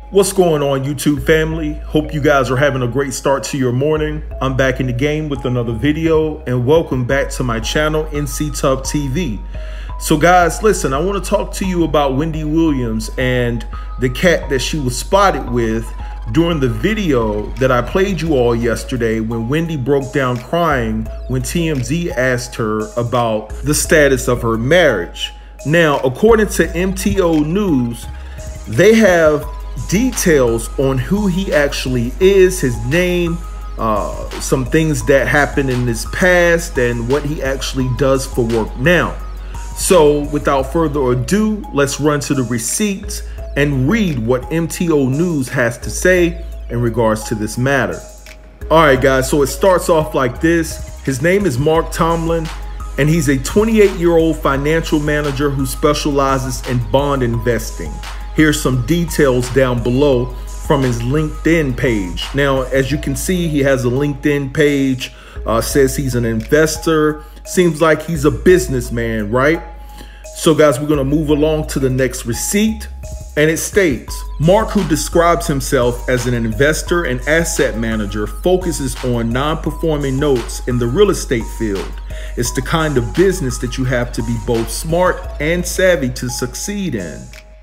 What's going on, YouTube family? Hope you guys are having a great start to your morning. I'm back in the game with another video, and welcome back to my channel, NCTub TV. So guys, listen, I want to talk to you about Wendy Williams and the cat that she was spotted with during the video that I played you all yesterday, when Wendy broke down crying when TMZ asked her about the status of her marriage. Now, according to MTO News, they have details on who he actually is, his name, some things that happened in his past, and what he actually does for work now. So without further ado, let's run to the receipts and read what MTO News has to say in regards to this matter. All right, guys, so it starts off like this. His name is Mark Tomlin, and he's a 28-year-old financial manager who specializes in bond investing. Here's some details down below from his LinkedIn page. Now, as you can see, he has a LinkedIn page, says he's an investor. Seems like he's a businessman, right? So guys, we're gonna move along to the next receipt. And it states, Mark, who describes himself as an investor and asset manager, focuses on non-performing notes in the real estate field. It's the kind of business that you have to be both smart and savvy to succeed in.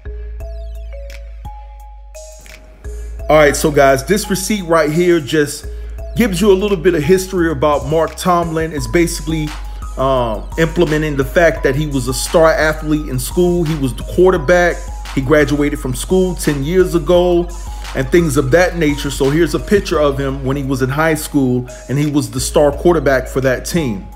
All right, so guys, this receipt right here just gives you a little bit of history about Mark Tomlin. It's basically implementing the fact that he was a star athlete in school. He was the quarterback. He graduated from school 10 years ago and things of that nature. So here's a picture of him when he was in high school and he was the star quarterback for that team.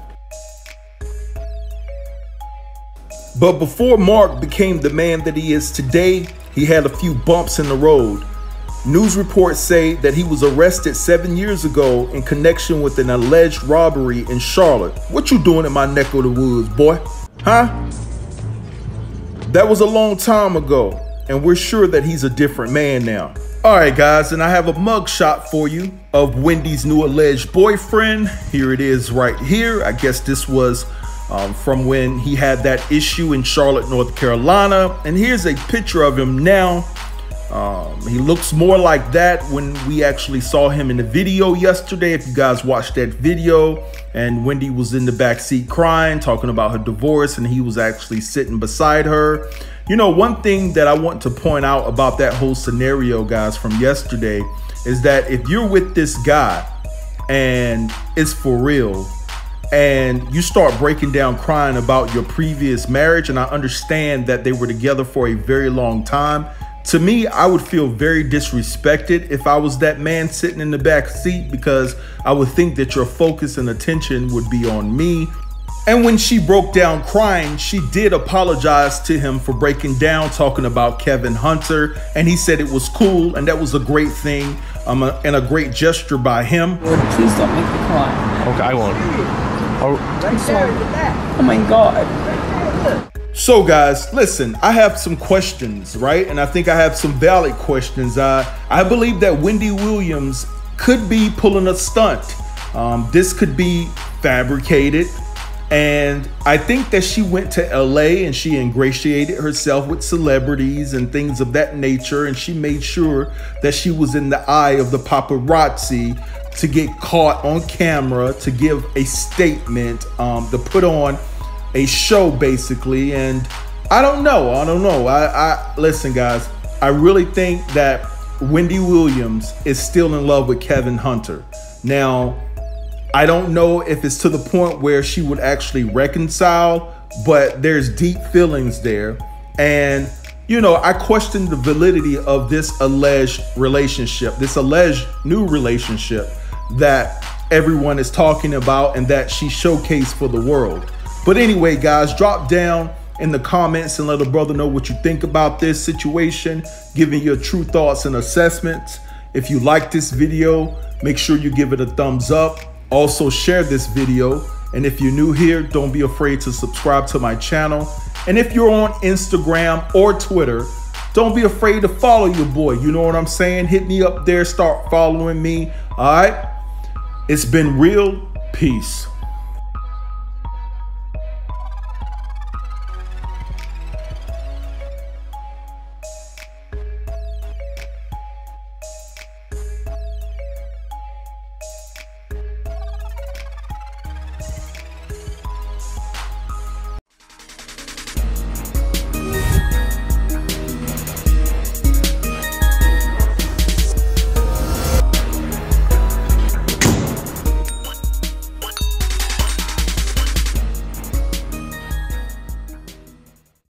But before Mark became the man that he is today, he had a few bumps in the road. News reports say that he was arrested 7 years ago in connection with an alleged robbery in Charlotte. What you doing in my neck of the woods, boy? Huh? That was a long time ago, and we're sure that he's a different man now. All right, guys, and I have a mugshot for you of Wendy's new alleged boyfriend. Here it is right here. I guess this was from when he had that issue in Charlotte, North Carolina. And here's a picture of him now. He looks more like that when we actually saw him in the video yesterday. If you guys watched that video, and Wendy was in the back seat crying, talking about her divorce, and he was actually sitting beside her. You know, one thing that I want to point out about that whole scenario, guys, from yesterday is that if you're with this guy and it's for real, and you start breaking down crying about your previous marriage, and I understand that they were together for a very long time, to me, I would feel very disrespected if I was that man sitting in the back seat, because I would think that your focus and attention would be on me. And when she broke down crying, she did apologize to him for breaking down, talking about Kevin Hunter. And he said it was cool, and that was a great thing, and a great gesture by him. Lord, please don't make me cry. Okay, I won't. Oh my God. So guys, listen, I have some questions, right? And I think I have some valid questions. I believe that Wendy Williams could be pulling a stunt. This could be fabricated. And I think that she went to LA and she ingratiated herself with celebrities and things of that nature. And she made sure that she was in the eye of the paparazzi to get caught on camera, to give a statement, to put on a show basically. And I don't know. I listen, guys, I really think that Wendy Williams is still in love with Kevin Hunter. Now, I don't know if it's to the point where she would actually reconcile, but there's deep feelings there. And, you know, I question the validity of this alleged relationship, this alleged new relationship that everyone is talking about and that she showcased for the world. But anyway, guys, drop down in the comments and let a brother know what you think about this situation, giving your true thoughts and assessments. If you like this video, make sure you give it a thumbs up. Also share this video. And if you're new here, don't be afraid to subscribe to my channel. And if you're on Instagram or Twitter, don't be afraid to follow your boy. You know what I'm saying? Hit me up there, start following me. All right. It's been real. Peace.